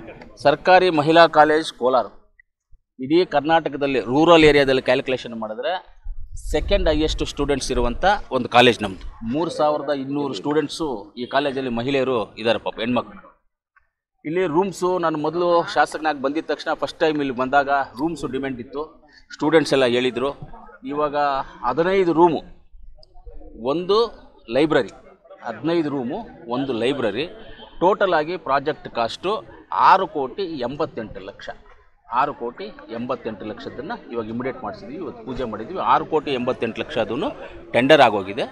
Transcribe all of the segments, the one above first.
ಸರ್ಕಾರಿ ಮಹಿಳಾ ಕಾಲೇಜ್ ಕೋಲಾರ ಇಡೀ ಕರ್ನಾಟಕದಲ್ಲಿ ರೂರಲ್ ಏರಿಯಾದಲ್ಲಿ ಕ್ಯಾಲ್ಕುಲೇಷನ್ ಮಾಡಿದ್ರೆ ಸೆಕೆಂಡ್ ಹೈಯೆಸ್ಟ್ ಸ್ಟೂಡೆಂಟ್ಸ್ ಇರುವಂಥ ಒಂದು ಕಾಲೇಜ್ ನಮ್ಮದು. 3200 ಸ್ಟೂಡೆಂಟ್ಸು ಈ ಕಾಲೇಜಲ್ಲಿ ಮಹಿಳೆಯರು ಇದ್ದಾರೆ ಪಾಪ, ಹೆಣ್ಮಕ್ಳು. ಇಲ್ಲಿ ರೂಮ್ಸು ನಾನು ಮೊದಲು ಶಾಸಕನಾಗಿ ಬಂದಿದ್ದ ತಕ್ಷಣ ಫಸ್ಟ್ ಟೈಮ್ ಇಲ್ಲಿ ಬಂದಾಗ ರೂಮ್ಸು ಡಿಮ್ಯಾಂಡ್ ಇತ್ತು, ಸ್ಟೂಡೆಂಟ್ಸ್ ಎಲ್ಲ ಹೇಳಿದರು. ಇವಾಗ 15 ರೂಮು, ಒಂದು ಲೈಬ್ರರಿ, 15 ರೂಮು, ಒಂದು ಲೈಬ್ರರಿ. ಟೋಟಲ್ ಆಗಿ ಪ್ರಾಜೆಕ್ಟ್ ಕಾಸ್ಟು 6,88,00,000. 6,88,00,000 ಇವಾಗ ಇಮಿಡಿಯೇಟ್ ಮಾಡಿಸಿದ್ವಿ, ಇವತ್ತು ಪೂಜೆ ಮಾಡಿದ್ವಿ. 6,88,00,000 ಅದನ್ನು ಟೆಂಡರ್ ಆಗೋಗಿದೆ.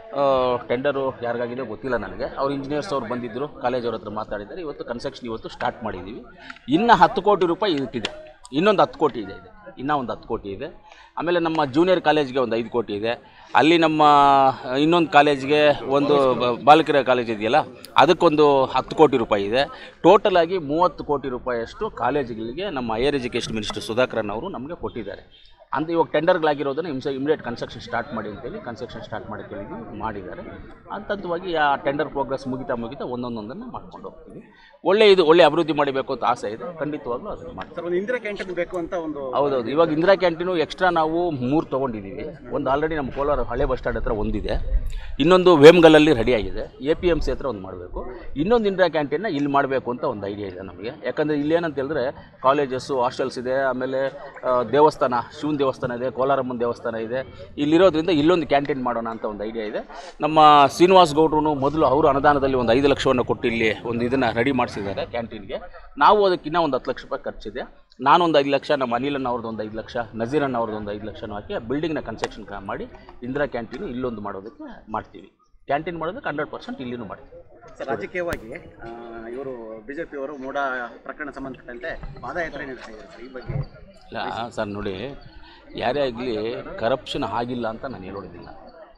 ಟೆಂಡರು ಯಾರಿಗಾಗಿದೆ ಗೊತ್ತಿಲ್ಲ ನನಗೆ. ಅವ್ರು ಇಂಜಿನಿಯರ್ಸ್ ಅವ್ರು ಬಂದಿದ್ದರು, ಕಾಲೇಜ್ ಅವ್ರ ಹತ್ರ ಮಾತಾಡಿದ್ದಾರೆ. ಇವತ್ತು ಕನ್ಸ್ಟ್ರಕ್ಷನ್ ಇವತ್ತು ಸ್ಟಾರ್ಟ್ ಮಾಡಿದ್ದೀವಿ. ಇನ್ನು 10 ಕೋಟಿ ರೂಪಾಯಿ ಇದಕ್ಕಿದೆ, ಇನ್ನೊಂದು 10 ಕೋಟಿ ಇದೆ, ಇನ್ನೂ ಒಂದು 10 ಕೋಟಿ ಇದೆ. ಆಮೇಲೆ ನಮ್ಮ ಜೂನಿಯರ್ ಕಾಲೇಜ್ಗೆ ಒಂದು 5 ಕೋಟಿ ಇದೆ. ಅಲ್ಲಿ ನಮ್ಮ ಇನ್ನೊಂದು ಕಾಲೇಜ್ಗೆ ಒಂದು ಬಾಲಕಿಯರ ಕಾಲೇಜ್ ಇದೆಯಲ್ಲ, ಅದಕ್ಕೊಂದು 10 ಕೋಟಿ ರೂಪಾಯಿ ಇದೆ. ಟೋಟಲ್ ಆಗಿ 30 ಕೋಟಿ ರೂಪಾಯಿಯಷ್ಟು ಕಾಲೇಜುಗಳಿಗೆ ನಮ್ಮ ಹೈಯರ್ ಎಜುಕೇಷನ್ ಮಿನಿಸ್ಟರ್ ಸುಧಾಕರನ್ ಅವರು ನಮಗೆ ಕೊಟ್ಟಿದ್ದಾರೆ. ಅಂತ ಇವಾಗ ಟೆಂಡರ್ಗಳಾಗಿರೋದನ್ನು ಇಮಿಡಿಯೇಟ್ ಕನ್ಸ್ಟ್ರಕ್ಷನ್ ಸ್ಟಾರ್ಟ್ ಮಾಡಿ ಅಂತೇಳಿ ಕನ್ಸ್ಟ್ರಕ್ಷನ್ ಸ್ಟಾರ್ಟ್ ಮಾಡಿ ಕೇಳಿದ್ವಿ, ಮಾಡಿದ್ದಾರೆ. ಹಂತವಾಗಿ ಆ ಟೆಂಡರ್ ಪ್ರೋಗ್ರೆಸ್ ಮುಗಿತಾ ಒಂದೊಂದನ್ನು ಮಾಡ್ಕೊಂಡು ಹೋಗ್ತೀವಿ. ಒಳ್ಳೆ ಅಭಿವೃದ್ಧಿ ಮಾಡಬೇಕು ಅಂತ ಆಸೆ ಇದೆ, ಖಂಡಿತವಾಗ್ಲೂ ಅದನ್ನು ಮಾಡ್ತಾರೆ. ಒಂದು ಇಂದಿರಾ ಕ್ಯಾಂಟೀನ್ ಬೇಕು ಅಂತ ಒಂದು. ಹೌದೌದು, ಇವಾಗ ಇಂದಿರಾ ಕ್ಯಾಂಟೀನು ಎಕ್ಸ್ಟ್ರಾ ನಾವು 3 ತೊಗೊಂಡಿದ್ದೀವಿ. ಒಂದು ಆಲ್ರೆಡಿ ನಮ್ಮ ಕೋಲಾರ ಹಳೆ ಬಸ್ ಸ್ಟ್ಯಾಂಡ್ ಹತ್ರ ಒಂದಿದೆ, ಇನ್ನೊಂದು ವೇಮ್ಗಲಲ್ಲಿ ರೆಡಿ ಆಗಿದೆ, APMC ಹತ್ರ ಒಂದು ಮಾಡಬೇಕು, ಇನ್ನೊಂದು ಇಂದಿರಾ ಕ್ಯಾಂಟೀನ್ನ ಇಲ್ಲಿ ಮಾಡಬೇಕು ಅಂತ ಒಂದು ಐಡಿಯಾ ಇದೆ ನಮಗೆ. ಯಾಕಂದರೆ ಇಲ್ಲೇನಂತ ಹೇಳಿದ್ರೆ ಕಾಲೇಜಸ್ಸು, ಹಾಸ್ಟೆಲ್ಸ್ ಇದೆ, ಆಮೇಲೆ ದೇವಸ್ಥಾನ, ಶಿವನ ದೇವಸ್ಥಾನ ಇದೆ, ಕೋಲಾರಮ್ಮನ ದೇವಸ್ಥಾನ ಇದೆ. ಇಲ್ಲಿರೋದ್ರಿಂದ ಇಲ್ಲೊಂದು ಕ್ಯಾಂಟೀನ್ ಮಾಡೋಣ ಅಂತ ಒಂದು ಐಡಿಯಾ ಇದೆ. ನಮ್ಮ ಶ್ರೀನಿವಾಸ್ ಗೌಡ್ರು ಮೊದಲು ಅವರು ಅನುದಾನದಲ್ಲಿ ಒಂದು 5 ಲಕ್ಷವನ್ನು ಕೊಟ್ಟು ಇಲ್ಲಿ ಒಂದು ಇದನ್ನು ರೆಡಿ ಮಾಡಿಸಿದ್ದಾರೆ ಕ್ಯಾಂಟೀನ್ಗೆ. ನಾವು ಅದಕ್ಕಿಂತ ಒಂದು 10 ಲಕ್ಷ ರೂಪಾಯಿ ಖರ್ಚಿದೆ. ನಾನೊಂದು 5 ಲಕ್ಷ, ನಮ್ಮ ಅನಿಲನ್ ಅವ್ರದ್ದು ಒಂದು 5 ಲಕ್ಷ, ನಜೀರನ್ ಅವ್ರದ್ದು ಒಂದು 5 ಲಕ್ಷನೂ ಹಾಕಿ ಬಿಲ್ಡಿಂಗ್ನ ಕನ್ಸ್ಟ್ರಕ್ಷನ್ ಮಾಡಿ ಇಂದಿರಾ ಕ್ಯಾಂಟೀನು ಇಲ್ಲೊಂದು ಮಾಡೋದಕ್ಕೆ ಮಾಡ್ತೀವಿ. ಕ್ಯಾಂಟೀನ್ ಮಾಡೋದಕ್ಕೆ 100% ಇಲ್ಲಿನೂ ಮಾಡ್ತೀವಿ. ರಾಜಕೀಯವಾಗಿ ಇವರು ಬಿಜೆಪಿಯವರು ಮೂಡ ಪ್ರಕರಣ ಸಂಬಂಧಪಟ್ಟಂತೆ ಪಾದಯಾತ್ರೆ ನಡೆಸ್ತಾ ಇದ್ದಾರೆ ಸರ್, ಈ ಬಗ್ಗೆ? ಇಲ್ಲ ಸರ್, ನೋಡಿ, ಯಾರೇ ಆಗಲಿ ಕರಪ್ಷನ್ ಆಗಿಲ್ಲ ಅಂತ ನಾನು ಹೇಳೋದಿಲ್ಲ,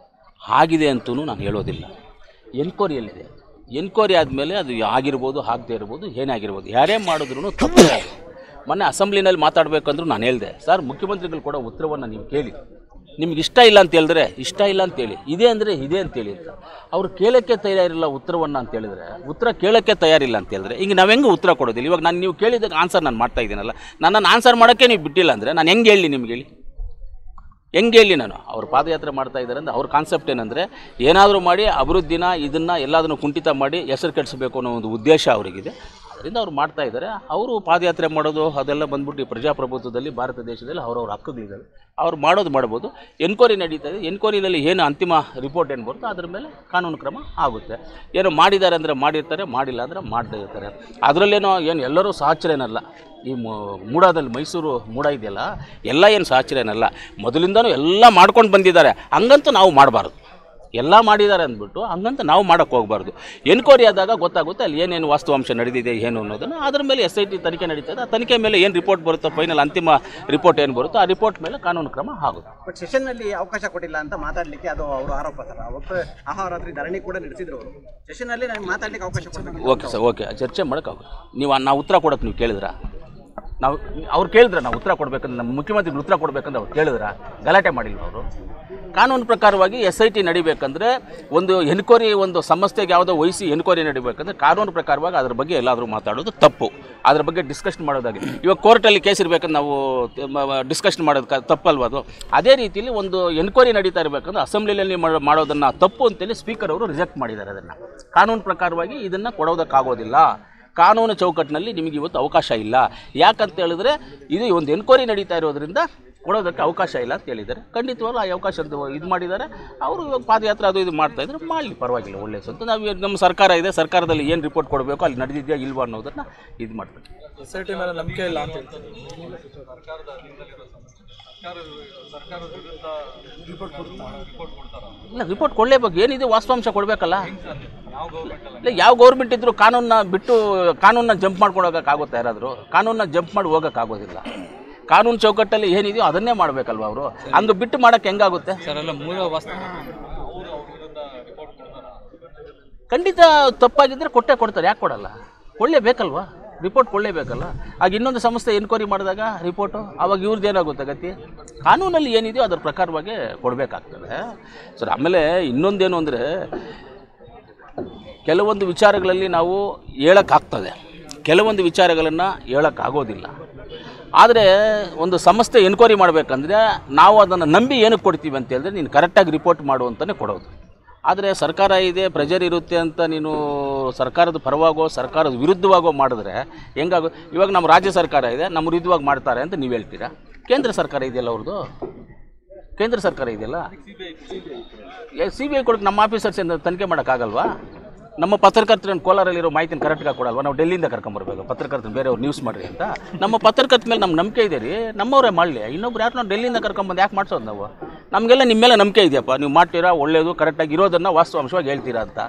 ಆಗಿದೆ ಅಂತೂ ನಾನು ಹೇಳೋದಿಲ್ಲ. ಎನ್ಕ್ವೈರಿಯಲ್ಲಿದೆ, ಎನ್ಕ್ವೈರಿ ಆದಮೇಲೆ ಅದು ಆಗಿರ್ಬೋದು, ಆಗದೇ ಇರ್ಬೋದು, ಏನಾಗಿರ್ಬೋದು, ಯಾರೇ ಮಾಡಿದ್ರು ತಪ್ಪು. ಮೊನ್ನೆ ಅಸೆಂಬ್ಲಿನಲ್ಲಿ ಮಾತಾಡಬೇಕಂದ್ರೂ ನಾನು ಹೇಳಿದೆ, ಸರ್ ಮುಖ್ಯಮಂತ್ರಿಗಳು ಕೊಡೋ ಉತ್ತರವನ್ನು ನೀವು ಕೇಳಿ, ನಿಮ್ಗೆ ಇಷ್ಟ ಇಲ್ಲ ಅಂತ ಹೇಳಿದ್ರೆ ಇಷ್ಟ ಇಲ್ಲ ಅಂತೇಳಿ, ಇದೆ ಅಂದರೆ ಇದೆ ಅಂತೇಳಿ ಅಂತ. ಅವ್ರು ಕೇಳೋಕ್ಕೆ ತಯಾರಿಲ್ಲ ಉತ್ತರವನ್ನು ಅಂತ ಹೇಳಿದ್ರೆ, ಉತ್ತರ ಕೇಳೋಕ್ಕೆ ತಯಾರಿಲ್ಲ ಅಂತ ಹೇಳಿದ್ರೆ ಹಿಂಗೆ ನಾವು ಹೆಂಗೆ ಉತ್ತರ ಕೊಡೋದಿಲ್ಲ? ಇವಾಗ ನಾನು ನೀವು ಕೇಳಿದಾಗ ಆನ್ಸರ್ ನಾನು ಮಾಡ್ತಾ ಇದ್ದೀನಲ್ಲ, ನನ್ನನ್ನು ಆನ್ಸರ್ ಮಾಡೋಕ್ಕೆ ನೀವು ಬಿಟ್ಟಿಲ್ಲ ಅಂದರೆ ನಾನು ಹೆಂಗೆ ಹೇಳಿ ನಿಮ್ಗೆ ಹೇಳಿ, ಹೆಂಗೆ ಹೇಳಿ ನಾನು? ಅವ್ರು ಪಾದಯಾತ್ರೆ ಮಾಡ್ತಾ ಇದ್ದಾರೆ ಅಂದರೆ ಅವ್ರ ಕಾನ್ಸೆಪ್ಟ್ ಏನಂದರೆ ಏನಾದರೂ ಮಾಡಿ ಅಭಿವೃದ್ಧಿನ ಇದನ್ನು ಎಲ್ಲದನ್ನು ಕುಂಠಿತ ಮಾಡಿ ಹೆಸರು ಕೆಡಿಸಬೇಕು ಅನ್ನೋ ಒಂದು ಉದ್ದೇಶ ಅವರಿಗಿದೆ. ಅದರಿಂದ ಅವ್ರು ಮಾಡ್ತಾ ಇದ್ದಾರೆ. ಅವರು ಪಾದಯಾತ್ರೆ ಮಾಡೋದು ಅದೆಲ್ಲ ಬಂದ್ಬಿಟ್ಟು ಈ ಪ್ರಜಾಪ್ರಭುತ್ವದಲ್ಲಿ ಭಾರತ ದೇಶದಲ್ಲಿ ಅವ್ರವ್ರ ಹಕ್ಕುಗಳಿದ್ದಾವೆ, ಅವ್ರು ಮಾಡ್ಬೋದು. ಎನ್ಕ್ವೈರಿ ನಡೀತಾ ಇದೆ, ಎನ್ಕ್ವೈರಿನಲ್ಲಿ ಏನು ಅಂತಿಮ ರಿಪೋರ್ಟ್ ಏನು ಬರುತ್ತೋ ಅದ್ರ ಮೇಲೆ ಕಾನೂನು ಕ್ರಮ ಆಗುತ್ತೆ. ಏನೋ ಮಾಡಿದ್ದಾರೆ ಅಂದರೆ ಮಾಡಿರ್ತಾರೆ, ಮಾಡಿಲ್ಲ ಅಂದರೆ ಮಾಡದೇ ಇರ್ತಾರೆ. ಅದರಲ್ಲೇನೋ ಏನು ಎಲ್ಲರೂ ಸಹಚರ್ಯನಲ್ಲ. ಈ ಮೂಡಾದಲ್ಲಿ ಮೈಸೂರು ಮೂಡ ಇದೆಯಲ್ಲ, ಎಲ್ಲ ಏನು ಸಹಚರ್ಯನಲ್ಲ, ಮೊದಲಿಂದನೂ ಎಲ್ಲ ಮಾಡ್ಕೊಂಡು ಬಂದಿದ್ದಾರೆ. ಹಂಗಂತೂ ನಾವು ಮಾಡಬಾರ್ದು. ಎಲ್ಲ ಮಾಡಿದ್ದಾರೆ ಅಂದ್ಬಿಟ್ಟು ಹಂಗಂತ ನಾವು ಮಾಡೋಕ್ಕೆ ಹೋಗಬಾರ್ದು. ಎನ್ಕ್ವೈರಿ ಆದಾಗ ಗೊತ್ತಾಗುತ್ತೆ ಅಲ್ಲಿ ಏನೇನು ವಾಸ್ತವಾಂಶ ನಡೆದಿದೆ ಏನು ಅನ್ನೋದನ್ನು. ಅದ್ರ ಮೇಲೆ SIT ತನಿಖೆ ನಡೀತಾ ಇದೆ. ಆ ತನಿಖೆ ಮೇಲೆ ಏನು ರಿಪೋರ್ಟ್ ಬರುತ್ತೋ, ಫೈನಲ್ ಅಂತಿಮ ರಿಪೋರ್ಟ್ ಏನು ಬರುತ್ತೋ ಆ ರಿಪೋರ್ಟ್ ಮೇಲೆ ಕಾನೂನು ಕ್ರಮ ಆಗುತ್ತೆ. ಬಟ್ ಸೆಷನ್ನಲ್ಲಿ ಅವಕಾಶ ಕೊಟ್ಟಿಲ್ಲ ಅಂತ ಮಾತಾಡಲಿಕ್ಕೆ ಅದು ಅವರು ಆರೋಪ ಸರ್. ಅವತ್ತು ಅಹೋರಾತ್ರಿ ಧರಣಿ ಕೂಡ ನಡೆಸಿದ್ರು ಅವರು. ಸೆಷನ್ನಲ್ಲಿ ನನಗೆ ಮಾತಾಡಲಿಕ್ಕೆ ಅವಕಾಶ ಕೊಡಬೇಕು. ಓಕೆ ಸರ್, ಓಕೆ, ಚರ್ಚೆ ಮಾಡೋಕ್ಕಾಗುತ್ತೆ. ನಾವು ಉತ್ತರ ಕೊಡೋಕ್ಕೆ ನೀವು ಕೇಳಿದ್ರಾ? ಅವ್ರು ಕೇಳಿದ್ರೆ ನಾವು ಉತ್ತರ ಕೊಡಬೇಕಂದ್ರೆ, ನಮ್ಮ ಮುಖ್ಯಮಂತ್ರಿಗಳು ಉತ್ತರ ಕೊಡಬೇಕಂದ್ರೆ ಅವ್ರು ಕೇಳಿದ್ರೆ ಗಲಾಟೆ ಮಾಡಿಲ್ಲ ಅವರು. ಕಾನೂನು ಪ್ರಕಾರವಾಗಿ SIT ನಡಿಬೇಕಂದ್ರೆ ಒಂದು ಎನ್ಕ್ವೈರಿ, ಒಂದು ಸಂಸ್ಥೆಗೆ ಯಾವುದೋ ವಹಿಸಿ ಎನ್ಕ್ವೈರಿ ನಡಿಬೇಕಂದ್ರೆ ಕಾನೂನು ಪ್ರಕಾರವಾಗಿ ಅದ್ರ ಬಗ್ಗೆ ಎಲ್ಲಾದರೂ ಮಾತಾಡೋದು ತಪ್ಪು. ಅದ್ರ ಬಗ್ಗೆ ಡಿಸ್ಕಷನ್ ಮಾಡೋದಾಗಿ ಇವಾಗ ಕೋರ್ಟಲ್ಲಿ ಕೇಸ್ ಇರಬೇಕಂದ್ರೆ ನಾವು ಡಿಸ್ಕಷನ್ ಮಾಡೋದು ತಪ್ಪಲ್ವ? ಅದು ಅದೇ ರೀತಿಯಲ್ಲಿ ಒಂದು ಎನ್ಕ್ವೈರಿ ನಡೀತಾ ಇರಬೇಕಂದ್ರೆ ಅಸೆಂಬ್ಲಿಯಲ್ಲಿ ಮಾಡೋದನ್ನು ತಪ್ಪು ಅಂತೇಳಿ ಸ್ಪೀಕರ್ ಅವರು ರಿಜೆಕ್ಟ್ ಮಾಡಿದ್ದಾರೆ. ಅದನ್ನು ಕಾನೂನು ಪ್ರಕಾರವಾಗಿ ಇದನ್ನು ಕೊಡೋದಕ್ಕಾಗೋದಿಲ್ಲ. ಕಾನೂನು ಚೌಕಟ್ಟಿನಲ್ಲಿ ನಿಮಗೆ ಇವತ್ತು ಅವಕಾಶ ಇಲ್ಲ. ಯಾಕಂತ ಹೇಳಿದ್ರೆ ಇದು ಒಂದು ಎನ್ಕ್ವೈರಿ ನಡೀತಾ ಇರೋದ್ರಿಂದ ಕೊಡೋದಕ್ಕೆ ಅವಕಾಶ ಇಲ್ಲ ಅಂತ ಹೇಳಿದ್ದಾರೆ. ಖಂಡಿತವಾಗ್ಲೂ ಆ ಅವಕಾಶ ಇದು ಮಾಡಿದ್ದಾರೆ. ಅವರು ಇವಾಗ ಪಾದಯಾತ್ರೆ ಅದು ಇದು ಮಾಡ್ತಾ ಇದ್ದಾರೆ, ಮಾಡಲಿ, ಪರವಾಗಿಲ್ಲ, ಒಳ್ಳೆಯ ಸ್ವಂತ. ನಾವು ನಮ್ಮ ಸರ್ಕಾರ ಇದೆ, ಸರ್ಕಾರದಲ್ಲಿ ಏನು ರಿಪೋರ್ಟ್ ಕೊಡಬೇಕು, ಅಲ್ಲಿ ನಡೆದಿದೆಯಾ ಇಲ್ವಾ ಅನ್ನೋದನ್ನು ಇದು ಮಾಡ್ಬೇಕು. SIT ಮೇಲೆ ನಂಬಿಕೆ ಇಲ್ಲ ಅಂತ ಹೇಳ್ತಾರೆ. ಇಲ್ಲ, ರಿಪೋರ್ಟ್ ಕೊಡಲೇಬೇಕು. ಏನಿದೆ ವಾಸ್ತವಾಂಶ ಕೊಡಬೇಕಲ್ಲ. ಇಲ್ಲ, ಯಾವ ಗೌರ್ಮೆಂಟ್ ಇದ್ದರೂ ಕಾನೂನನ್ನ ಜಂಪ್ ಮಾಡ್ಕೊಂಡು ಹೋಗೋಕ್ಕಾಗುತ್ತೆ? ಯಾರಾದರೂ ಕಾನೂನನ್ನ ಜಂಪ್ ಮಾಡಿ ಹೋಗೋಕ್ಕಾಗೋದಿಲ್ಲ. ಕಾನೂನು ಚೌಕಟ್ಟಲ್ಲಿ ಏನಿದೆಯೋ ಅದನ್ನೇ ಮಾಡಬೇಕಲ್ವ ಅವರು. ಹಂಗೆ ಬಿಟ್ಟು ಮಾಡೋಕ್ಕೆ ಹೆಂಗಾಗುತ್ತೆ ಸರ್? ಎಲ್ಲ ಮೂಲ ಖಂಡಿತ ತಪ್ಪಾಗಿದ್ದರೆ ಕೊಡ್ತಾರೆ. ಯಾಕೆ ಕೊಡಲ್ಲ? ಕೊಡಲೇಬೇಕಲ್ವ, ರಿಪೋರ್ಟ್ ಕೊಡಲೇಬೇಕಲ್ಲ. ಆಗ ಇನ್ನೊಂದು ಸಂಸ್ಥೆ ಎನ್ಕ್ವೈರಿ ಮಾಡಿದಾಗ ರಿಪೋರ್ಟು, ಆವಾಗ ಇವ್ರದ್ದು ಏನಾಗುತ್ತೆ ಗತಿ? ಕಾನೂನಲ್ಲಿ ಏನಿದೆಯೋ ಅದರ ಪ್ರಕಾರವಾಗಿ ಕೊಡಬೇಕಾಗ್ತದೆ ಸರ್. ಆಮೇಲೆ ಇನ್ನೊಂದೇನು ಅಂದರೆ, ಕೆಲವೊಂದು ವಿಚಾರಗಳಲ್ಲಿ ನಾವು ಹೇಳೋಕ್ಕಾಗ್ತದೆ, ಕೆಲವೊಂದು ವಿಚಾರಗಳನ್ನು ಹೇಳೋಕ್ಕಾಗೋದಿಲ್ಲ. ಆದರೆ ಒಂದು ಸಂಸ್ಥೆ ಎನ್ಕ್ವೈರಿ ಮಾಡಬೇಕಂದ್ರೆ ನಾವು ಅದನ್ನು ನಂಬಿ ಏನಕ್ಕೆ ಕೊಡ್ತೀವಿ ಅಂತ ಹೇಳಿದ್ರೆ ನೀನು ಕರೆಕ್ಟಾಗಿ ರಿಪೋರ್ಟ್ ಮಾಡು ಅಂತಲೇ ಕೊಡೋದು. ಆದರೆ ಸರ್ಕಾರ ಇದೆ, ಪ್ರೆಜರ್ ಇರುತ್ತೆ ಅಂತ ನೀನು ಸರ್ಕಾರದ ಪರವಾಗೋ ಸರ್ಕಾರದ ವಿರುದ್ಧವಾಗೋ ಮಾಡಿದ್ರೆ ಹೆಂಗಾಗೋ? ಇವಾಗ ನಮ್ಮ ರಾಜ್ಯ ಸರ್ಕಾರ ಇದೆ, ನಮ್ಮ ವಿರುದ್ಧವಾಗಿ ಮಾಡ್ತಾರೆ ಅಂತ ನೀವು ಹೇಳ್ತೀರಾ. ಕೇಂದ್ರ ಸರ್ಕಾರ ಇದೆಯಲ್ಲ ಅವ್ರದ್ದು, ಕೇಂದ್ರ ಸರ್ಕಾರ ಇದೆಯಲ್ಲ, CBI ಕೊಡೋಕೆ ನಮ್ಮ ಆಫೀಸರ್ಸ್ ತನಿಖೆ ಮಾಡೋಕ್ಕಾಗಲ್ವಾ? ನಮ್ಮ ಪತ್ರಕರ್ತರನ್ನು ಕೋಲಾರಲ್ಲಿರೋ ಮಾಹಿತಿನ ಕರೆಕ್ಟಾಗಿ ಕೊಡಲ್ವಾ? ನಾವು ಡೆಲ್ಲಿಯಿಂದ ಕರ್ಕೊಂಬರ್ಬೇಕು ಪತ್ರಕರ್ತರು, ಬೇರೆಯವ್ರು ನ್ಯೂಸ್ ಮಾಡಿರಿ ಅಂತ. ನಮ್ಮ ಪತ್ರಕರ್ತ ಮೇಲೆ ನಮ್ಮ ನಂಬಿಕೆ ಇದೆ ರೀ, ನಮ್ಮವರೇ ಮಾಡಲಿ. ಇನ್ನೊಬ್ರು ಯಾರು ನಾವು ಡೆಲ್ಲಿಯಿಂದ ಕರ್ಕೊಂಬಂದು ಯಾಕೆ ಮಾಡಿಸೋದು ನಾವು? ನಮಗೆಲ್ಲ ನಿಮ್ಮ ಮೇಲೆ ನಂಬಿಕೆ ಇದೆಯಪ್ಪ, ನೀವು ಮಾಡ್ತೀರಾ, ಒಳ್ಳೆಯದು ಕರೆಕ್ಟಾಗಿ ಇರೋದನ್ನು ವಾಸ್ತವಾಂಶವಾಗಿ ಹೇಳ್ತೀರಾ ಅಂತ.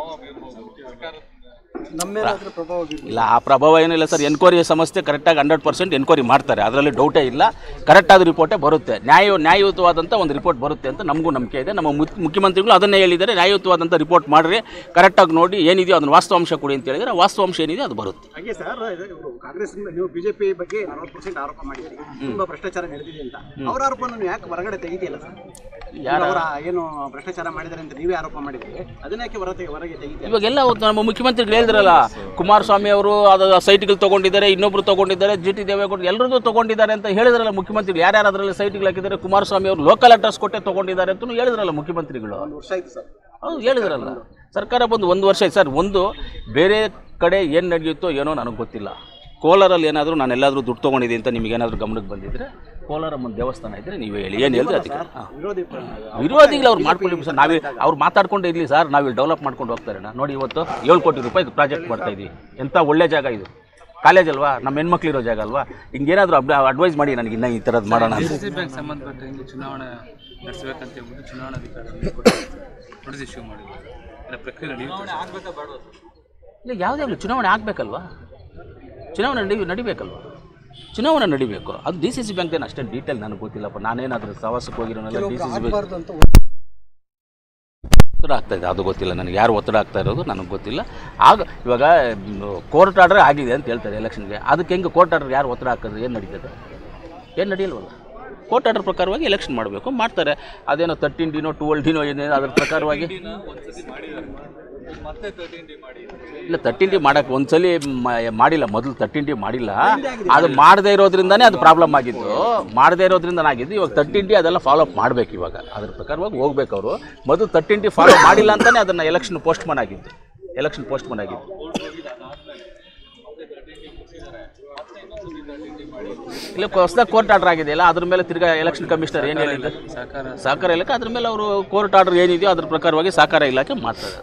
ಇಲ್ಲ, ಆ ಪ್ರಭಾವ ಏನಿಲ್ಲ ಸರ್. ಎನ್ಕ್ವೈರಿ ಸಂಸ್ಥೆ ಕರೆಕ್ಟಾಗಿ 100% ಎನ್ಕ್ವೈರಿ ಮಾಡ್ತಾರೆ, ಅದರಲ್ಲಿ ಡೌಟೇ ಇಲ್ಲ. ಕರೆಕ್ಟಾದ ರಿಪೋರ್ಟೇ ಬರುತ್ತೆ, ನ್ಯಾಯಯುತವಾದಂಥ ಒಂದು ರಿಪೋರ್ಟ್ ಬರುತ್ತೆ ಅಂತ ನಮಗೂ ನಂಬಿಕೆ ಇದೆ. ನಮ್ಮ ಮುಖ್ಯಮಂತ್ರಿಗಳು ಅದನ್ನೇ ಹೇಳಿದ್ದಾರೆ, ನ್ಯಾಯಯುತವಾದಂಥ ರಿಪೋರ್ಟ್ ಮಾಡಿರಿ, ಕರೆಕ್ಟಾಗಿ ನೋಡಿ ಏನಿದೆಯೋ ಅದನ್ನು ವಾಸ್ತವಾಂಶ ಕೊಡಿ ಅಂತ ಹೇಳಿದರೆ ವಾಸ್ತವಾಂಶ ಏನಿದೆ ಅದು ಬರುತ್ತೆ. ಹಾಗೆ ಸರ್, ಕಾಂಗ್ರೆಸ್ ನೀವು ಬಿಜೆಪಿ ಬಗ್ಗೆ 40% ಆರೋಪ ಮಾಡಿದ್ದೀರಿ, ತುಂಬಾ ಭ್ರಷ್ಟಾಚಾರ ನಡೆದಿದೆ ಅಂತ. ಅವರ ಆರೋಪವನ್ನು ಯಾಕೆ ಹೊರಗಡೆ ತೆಗಿತಿಲ್ಲ ಸರ್? ಅವರ ಏನು ಭ್ರಷ್ಟಾಚಾರ ಮಾಡಿದ್ದಾರೆ ಅಂತ ನೀವೇ ಆರೋಪ ಮಾಡಿದ್ರಿ, ಅದನ್ನ ಯಾಕೆ ಹೊರಗೆ ತೆಗಿತೀವಿ? ಇವಾಗೆಲ್ಲ ನಮ್ಮ ಮುಖ್ಯಮಂತ್ರಿಗಳು ಹೇಳಿದ್ರಲ್ಲ, ಕುಮಾರಸ್ವಾಮಿ ಅವರು ಅದು ಸೈಟ್ಗಳು ತೊಗೊಂಡಿದ್ದಾರೆ, ಇನ್ನೊಬ್ರು ತೊಗೊಂಡಿದ್ದಾರೆ, GT ದೇವೇಗೌಡರು ಎಲ್ಲರದ್ದು ತೊಗೊಂಡಿದ್ದಾರೆ ಅಂತ ಹೇಳಿದ್ರಲ್ಲ ಮುಖ್ಯಮಂತ್ರಿಗಳು. ಯಾರ್ಯಾರು ಅದರಲ್ಲಿ ಸೈಟ್ಗಳು ಹಾಕಿದ್ದಾರೆ, ಕುಮಾರಸ್ವಾಮಿ ಅವರು ಲೋಕಲ್ ಅಡ್ರೆಸ್ ಕೊಟ್ಟೆ ತೊಗೊಂಡಿದ್ದಾರೆ ಅಂತ ಹೇಳಿದ್ರಲ್ಲ ಮುಖ್ಯಮಂತ್ರಿಗಳು. 1 ವರ್ಷ ಆಯ್ತು ಸರ್. ಹೌದು, ಹೇಳಿದ್ರಲ್ಲ. ಸರ್ಕಾರ ಬಂದು 1 ವರ್ಷ ಆಯ್ತು ಸರ್. ಒಂದು ಬೇರೆ ಕಡೆ ಏನು ನಡೆಯುತ್ತೋ ಏನೋ ನನಗೆ ಗೊತ್ತಿಲ್ಲ. ಕೋಲಾರಲ್ಲಿ ಏನಾದರೂ ನಾನು ಎಲ್ಲಾದರೂ ದುಡ್ಡು ತೊಗೊಂಡಿದ್ದೀನಿ ಅಂತ ನಿಮಗೇನಾದರೂ ಗಮನಕ್ಕೆ ಬಂದಿದ್ದರೆ, ಕೋಲಾರಮ್ಮ ದೇವಸ್ಥಾನ ಇದ್ದರೆ ನೀವೇ ಹೇಳಿ, ಏನು ಹೇಳಿದ್ರೆ ಅದಕ್ಕೆ ವಿರೋಧಿಗಳು ಅವ್ರು ಮಾಡ್ಕೊಳ್ಳಿ ಸರ್. ನಾವೇ ಅವ್ರು ಮಾತಾಡ್ಕೊಂಡು ಇರಲಿ ಸರ್, ನಾವಿಲ್ಲಿ ಡೆವಲಪ್ ಮಾಡ್ಕೊಂಡು ಹೋಗ್ತಾರೆ. ನೋಡಿ, ಇವತ್ತು 7 ಕೋಟಿ ರೂಪಾಯಿ ಪ್ರಾಜೆಕ್ಟ್ ಮಾಡ್ತಾಯಿದ್ವಿ. ಎಂಥ ಒಳ್ಳೆ ಜಾಗ ಇದು, ಕಾಲೇಜ್ ಅಲ್ವಾ, ನಮ್ಮ ಹೆಣ್ಮಕ್ಳಿರೋ ಜಾಗ ಅಲ್ವಾ. ಹಿಂಗೇನಾದರೂ ಅಡ್ವೈಸ್ ಮಾಡಿ ನನಗೆ ಇನ್ನೂ ಈ ಥರದ್ದು ಮಾಡೋಣ. ಬ್ಯಾಂಕ್ ಸಂಬಂಧಪಟ್ಟ ಚುನಾವಣೆ ನಡೆಸಬೇಕಂತ ಹೇಳ್ಬಿಟ್ಟು ಚುನಾವಣಾಧಿಕಾರಿ ನೋಟಿಸ್ ಇಶ್ಯೂ ಮಾಡಿದ್ರು. ಪ್ರಕ್ರಿಯೆ ಇಲ್ಲ, ಯಾವುದೇ ಚುನಾವಣೆ ಆಗಬೇಕಲ್ವಾ, ಚುನಾವಣೆ ನಡಿಬೇಕಲ್ವ, ಚುನಾವಣೆ ನಡಿಬೇಕು. ಅದು DCC ಬ್ಯಾಂಕ್ ಏನು ಅಷ್ಟೇ ಡೀಟೇಲ್ ನನಗೆ ಗೊತ್ತಿಲ್ಲಪ್ಪ. ನಾನೇನಾದರೂ ಪ್ರವಾಸಕ್ಕೆ ಹೋಗಿರೋನೆಲ್ಲ DCC ಬ್ಯಾಂಕ್ ಒತ್ತಡ ಆಗ್ತಾಯಿದೆ, ಅದು ಗೊತ್ತಿಲ್ಲ ನನಗೆ. ಯಾರು ಒತ್ತಡ ಆಗ್ತಾ ಇರೋದು ನನಗೆ ಗೊತ್ತಿಲ್ಲ. ಇವಾಗ ಕೋರ್ಟ್ ಆರ್ಡರ್ ಆಗಿದೆ ಅಂತ ಹೇಳ್ತಾರೆ ಎಲೆಕ್ಷನ್ಗೆ. ಅದಕ್ಕೆ ಹೆಂಗೆ ಕೋರ್ಟ್ ಆರ್ಡರ್ ಯಾರು ಒತ್ತಡ ಹಾಕಿದ್ರೆ ಏನು ನಡೀತದೆ? ಏನು ನಡೆಯಲ್ವಲ್ಲ. ಕೋರ್ಟ್ ಆರ್ಡರ್ ಪ್ರಕಾರವಾಗಿ ಎಲೆಕ್ಷನ್ ಮಾಡಬೇಕು, ಮಾಡ್ತಾರೆ. ಅದೇನೋ 13D 12D ಏನೇನು ಅದ್ರ ಪ್ರಕಾರವಾಗಿ ಇಲ್ಲ 13D ಮಾಡೋಕ್ಕೆ ಒಂದ್ಸಲಿ ಮಾಡಿಲ್ಲ. ಮೊದಲು 13D ಮಾಡಿಲ್ಲ, ಅದು ಮಾಡದೇ ಇರೋದ್ರಿಂದನೇ ಅದು ಪ್ರಾಬ್ಲಮ್ ಆಗಿದ್ದು. ಮಾಡದೇ ಇರೋದ್ರಿಂದ ಆಗಿದ್ದು. ಇವಾಗ 13D ಅದೆಲ್ಲ ಫಾಲೋ ಅಪ್ ಮಾಡಬೇಕು. ಇವಾಗ ಅದ್ರ ಪ್ರಕಾರವಾಗಿ ಹೋಗ್ಬೇಕು ಅವರು. ಮೊದಲು 13D ಫಾಲೋ ಮಾಡಿಲ್ಲ ಅಂತಲೇ ಅದನ್ನು ಎಲೆಕ್ಷನ್ ಪೋಸ್ಟ್ಪೋನ್ ಆಗಿದ್ದು. ಇಲ್ಲ, ಹೊಸದಾಗಿ ಕೋರ್ಟ್ ಆರ್ಡರ್ ಆಗಿದೆಯಲ್ಲ, ಅದ್ರ ಮೇಲೆ ತಿರ್ಗಾ ಎಲೆಕ್ಷನ್ ಕಮಿಷನರ್ ಏನು ಹೇಳಿದ್ದಾರೆ, ಸಹಕಾರ ಇಲಾಖೆ ಅದ್ರ ಮೇಲೆ ಅವರು ಕೋರ್ಟ್ ಆರ್ಡರ್ ಏನಿದೆಯೋ ಅದ್ರ ಪ್ರಕಾರವಾಗಿ ಸಹಕಾರ ಇಲಾಖೆ ಮಾಡ್ತಾರೆ.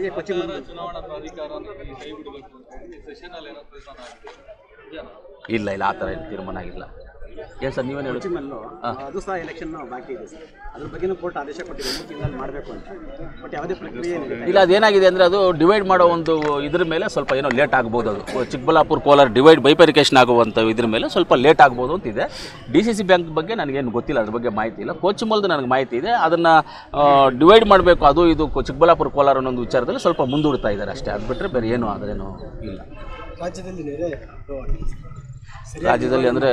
ಇಲ್ಲ, ಆ ಥರ ಏನು ತೀರ್ಮಾನ ಆಗಿಲ್ಲ. ಏನು ಸರ್, ನೀವೇನು ಹೇಳಿ? ಅದು ಸಹ ಎಲೆಕ್ಷನ್ ಬಾಕಿ ಇದೆ ಸರ್, ಅದ್ರ ಬಗ್ಗೆನೂ ಕೋರ್ಟ್ ಆದೇಶ ಕೊಟ್ಟಿದೆ 3 ತಿಂಗಳಲ್ಲಿ ಮಾಡಬೇಕು ಅಂತ. ಬಟ್ ಯಾವುದೇ ಪ್ರಕ್ರಿಯೆ ಇಲ್ಲ. ಅದೇನಾಗಿದೆ ಅಂದರೆ ಅದು ಡಿವೈಡ್ ಮಾಡೋ ಒಂದು ಇದ್ರ ಮೇಲೆ ಸ್ವಲ್ಪ ಏನೋ ಲೇಟ್ ಆಗ್ಬೋದು. ಅದು ಚಿಕ್ಕಬಳ್ಳಾಪುರ ಕೋಲಾರ ಡಿವೈಡ್ ಬೈಪರಿಕೇಷನ್ ಆಗುವಂಥ ಇದ್ರ ಮೇಲೆ ಸ್ವಲ್ಪ ಲೇಟ್ ಆಗ್ಬೋದು ಅಂತಿದೆ. DCC ಬ್ಯಾಂಕ್ ಬಗ್ಗೆ ನನಗೇನು ಗೊತ್ತಿಲ್ಲ, ಅದ್ರ ಬಗ್ಗೆ ಮಾಹಿತಿ ಇಲ್ಲ. ಕೋಚಿಮಲ್ದು ನನಗೆ ಮಾಹಿತಿ ಇದೆ. ಅದನ್ನು ಡಿವೈಡ್ ಮಾಡಬೇಕು, ಅದು ಇದು ಚಿಕ್ಕಬಳ್ಳಾಪುರ ಕೋಲಾರ ಅನ್ನೊಂದು ವಿಚಾರದಲ್ಲಿ ಸ್ವಲ್ಪ ಮುಂದೂಡ್ತಾ ಇದ್ದಾರೆ ಅಷ್ಟೇ. ಅದು ಬಿಟ್ಟರೆ ಬೇರೆ ಏನು ಅದರೇನು ಇಲ್ಲ. ರಾಜ್ಯದಲ್ಲಿ ಅಂದರೆ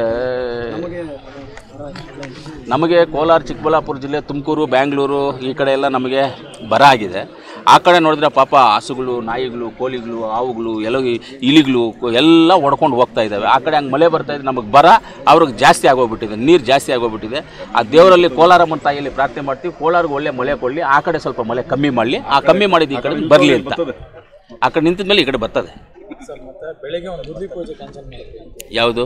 ನಮಗೆ ಕೋಲಾರ, ಚಿಕ್ಕಬಳ್ಳಾಪುರ ಜಿಲ್ಲೆ, ತುಮಕೂರು, ಬ್ಯಾಂಗ್ಳೂರು ಈ ಕಡೆ ಎಲ್ಲ ನಮಗೆ ಬರ ಆಗಿದೆ. ಆ ಕಡೆ ನೋಡಿದ್ರೆ ಪಾಪ ಹಸುಗಳು, ನಾಯಿಗಳು, ಕೋಳಿಗಳು, ಹಾವುಗಳು, ಇಲಿಗಳು ಎಲ್ಲ ಹೊಡ್ಕೊಂಡು ಹೋಗ್ತಾ ಇದ್ದಾವೆ. ಆ ಕಡೆ ಹಂಗೆ ಮಳೆ ಬರ್ತಾಯಿದೆ, ನಮಗೆ ಬರ ಅವ್ರಿಗೆ ಜಾಸ್ತಿ ಆಗೋಗ್ಬಿಟ್ಟಿದೆ, ನೀರು ಜಾಸ್ತಿ ಆಗೋಗ್ಬಿಟ್ಟಿದೆ. ಆ ದೇವರಲ್ಲಿ ಕೋಲಾರಮ್ಮನ ತಾಯಿಯಲ್ಲಿ ಪ್ರಾರ್ಥನೆ ಮಾಡ್ತೀವಿ, ಕೋಲಾರಿಗೆ ಒಳ್ಳೆ ಮಳೆ ಕೊಡಲಿ, ಆ ಕಡೆ ಸ್ವಲ್ಪ ಮಳೆ ಕಮ್ಮಿ ಮಾಡಲಿ. ಆ ಕಮ್ಮಿ ಮಾಡಿದ್ದು ಈ ಕಡೆ ಬರಲಿ ಅಂತ. ಆ ಕಡೆ ನಿಂತಿದ ಮೇಲೆ ಈ ಕಡೆ ಬರ್ತದೆ. ಬೆಳಗ್ಗೆ ಒಂದು ಗುದ್ಲಿ ಪೂಜೆ ಕ್ಯಾನ್ಸಲ್ ಮಾಡಿದ್ವಿ. ಯಾವುದು?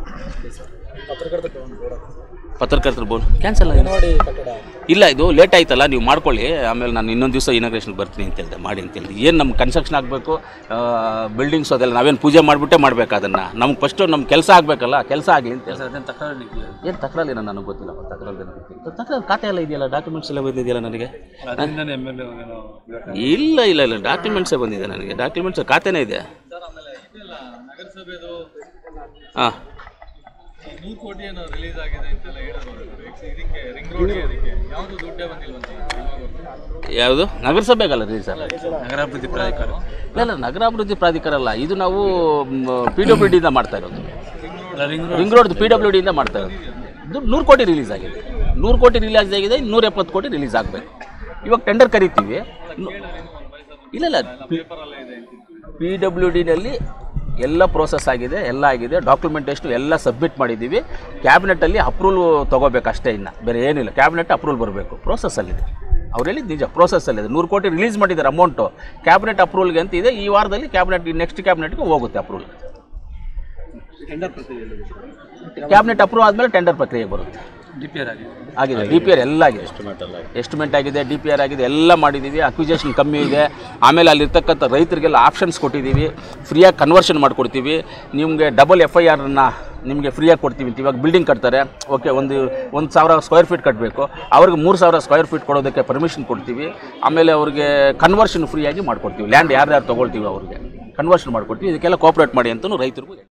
ಪತ್ರಕರ್ತರ ಬೋನ್ ಕ್ಯಾನ್ಸಲ್ ಇಲ್ಲ, ಇದು ಲೇಟ್ ಆಯ್ತಲ್ಲ, ನೀವು ಮಾಡ್ಕೊಳ್ಳಿ, ಆಮೇಲೆ ನಾನು ಇನ್ನೊಂದು ದಿವಸ ಇನಾಗ್ರೇಷನ್ ಬರ್ತೀನಿ ಅಂತ ಹೇಳಿದೆ, ಮಾಡಿ ಅಂತ ಹೇಳಿದೆ. ಏನು ನಮ್ಮ ಕನ್ಸ್ಟ್ರಕ್ಷನ್ ಆಗಬೇಕು, ಬಿಲ್ಡಿಂಗ್ಸ್ ಅದೆಲ್ಲ ನಾವೇನು ಪೂಜೆ ಮಾಡಿಬಿಟ್ಟೆ ಮಾಡಬೇಕು. ಅದನ್ನು ನಮ್ಗೆ ಫಸ್ಟು ನಮ್ಮ ಕೆಲಸ ಆಗಬೇಕಲ್ಲ, ಕೆಲಸ ಆಗಲಿ ಅಂತ ಹೇಳಿ. ಏನು ತಕರಾರಿಲ್ಲ, ನನಗೆ ಗೊತ್ತಿಲ್ಲ. ತಕರಾರು ಖಾತೆ ಎಲ್ಲ ಇದೆಯಲ್ಲ, ಡಾಕ್ಯುಮೆಂಟ್ಸ್ ಎಲ್ಲ ಬಂದಿದೆಯಲ್ಲ ನನಗೆ. ಇಲ್ಲ ಡಾಕ್ಯುಮೆಂಟ್ಸೇ ಬಂದಿದೆ ನನಗೆ. ಡಾಕ್ಯುಮೆಂಟ್ಸ್ ಖಾತೆನೇ ಇದೆ. ಹಾಂ, 100 ಕೋಟಿ ಏನೋ ರಿಲೀಸ್ ಆಗಿದೆ ಅಂತೆಲ್ಲ ಹೇಳಿದ್ರು. ಇದಕ್ಕೆ ರಿಂಗ್ ರೋಡ್ಗೆ ಅದಕ್ಕೆ ಯಾವುದು ದುಡ್ಡೇ ಬಂದಿಲ್ಲ. ಯಾವುದು? ನಗರಸಭೆಗಲ್ಲ ರಿಲೀಸ್ ಅಲ್ಲ, ನಗರಾಭಿವೃದ್ಧಿ ಪ್ರಾಧಿಕಾರ. ಇಲ್ಲ, ನಗರಾಭಿವೃದ್ಧಿ ಪ್ರಾಧಿಕಾರ ಅಲ್ಲ, ಇದು ನಾವು PWD ಮಾಡ್ತಾ ಇರೋದು. ರಿಂಗ್ ರೋಡ್ PWD ಮಾಡ್ತಾ ಇರೋದು. 100 ಕೋಟಿ ರಿಲೀಸ್ ಆಗಿದೆ. 100 ಕೋಟಿ ರಿಲೀಸ್ ಆಗಿದೆ, 170 ಕೋಟಿ ರಿಲೀಸ್ ಆಗಬೇಕು. ಇವಾಗ ಟೆಂಡರ್ ಕರಿತೀವಿ. ಇಲ್ಲ PWDನಲ್ಲಿ ಎಲ್ಲ ಪ್ರೋಸೆಸ್ ಆಗಿದೆ, ಎಲ್ಲ ಆಗಿದೆ, ಡಾಕ್ಯುಮೆಂಟೇಷನ್ ಎಲ್ಲ ಸಬ್ಮಿಟ್ ಮಾಡಿದ್ದೀವಿ. ಕ್ಯಾಬಿನೆಟಲ್ಲಿ ಅಪ್ರೂವಲ್ ತೊಗೋಬೇಕಷ್ಟೇ, ಇನ್ನು ಬೇರೆ ಏನಿಲ್ಲ. ಕ್ಯಾಬಿನೆಟ್ ಅಪ್ರೂವಲ್ ಬರಬೇಕು, ಪ್ರೋಸೆಸ್ಸಲ್ಲಿದೆ. ಅವ್ರು ಹೇಳಿದ್ದು ನಿಜ, ಪ್ರೋಸೆಸ್ಸಲ್ಲಿದೆ. 100 ಕೋಟಿ ರಿಲೀಸ್ ಮಾಡಿದ್ದಾರೆ ಅಮೌಂಟು, ಕ್ಯಾಬಿನೆಟ್ ಅಪ್ರೂವಲ್ಗೆ ಅಂತ ಇದೆ. ಈ ವಾರದಲ್ಲಿ ಕ್ಯಾಬಿನೆಟ್ ನೆಕ್ಸ್ಟ್ ಕ್ಯಾಬಿನೆಟ್ಗೆ ಹೋಗುತ್ತೆ ಅಪ್ರೂವಲ್. ಟೆಂಡರ್ ಪ್ರಕ್ರಿಯೆ ಕ್ಯಾಬಿನೆಟ್ ಅಪ್ರೂವ್ ಆದಮೇಲೆ ಟೆಂಡರ್ ಪ್ರಕ್ರಿಯೆಗೆ ಬರುತ್ತೆ. DPR ಆಗಿದೆ, ಆಗಿದೆ, DPR ಎಲ್ಲ ಆಗಿದೆ, ಎಸ್ಟಿಮೇಟ್ ಆಗಿದೆ, DPR ಆಗಿದೆ, ಎಲ್ಲ ಮಾಡಿದ್ದೀವಿ. ಅಕ್ವಿಜೇಷನ್ ಕಮ್ಮಿ ಇದೆ. ಆಮೇಲೆ ಅಲ್ಲಿರ್ತಕ್ಕಂಥ ರೈತರಿಗೆಲ್ಲ ಆಪ್ಷನ್ಸ್ ಕೊಟ್ಟಿದ್ದೀವಿ. ಫ್ರೀಯಾಗಿ ಕನ್ವರ್ಷನ್ ಮಾಡಿಕೊಡ್ತೀವಿ. ನಿಮಗೆ ಡಬಲ್ FIR ನಿಮಗೆ ಫ್ರೀಯಾಗಿ ಕೊಡ್ತೀವಿ ಅಂತ. ಇವಾಗ ಬಿಲ್ಡಿಂಗ್ ಕಟ್ತಾರೆ, ಓಕೆ, 1,000 ಸ್ಕ್ವೇರ್ ಫೀಟ್ ಕಟ್ಟಬೇಕು, ಅವ್ರಿಗೆ 3,000 ಸ್ಕ್ವೇರ್ ಫೀಟ್ ಕೊಡೋದಕ್ಕೆ ಪರ್ಮಿಷನ್ ಕೊಡ್ತೀವಿ. ಆಮೇಲೆ ಅವ್ರಿಗೆ ಕನ್ವರ್ಷನ್ ಫ್ರೀಯಾಗಿ ಮಾಡಿಕೊಡ್ತೀವಿ. ಲ್ಯಾಂಡ್ ಯಾರ್ಯಾರು ತೊಗೊಳ್ತೀವಿ ಅವ್ರಿಗೆ ಕನ್ವರ್ಷನ್ ಮಾಡಿಕೊಡ್ತೀವಿ. ಇದಕ್ಕೆಲ್ಲ ಕೋಆಪ್ರೇಟ್ ಮಾಡಿ ಅಂತಲೂ ರೈತರಿಗೂ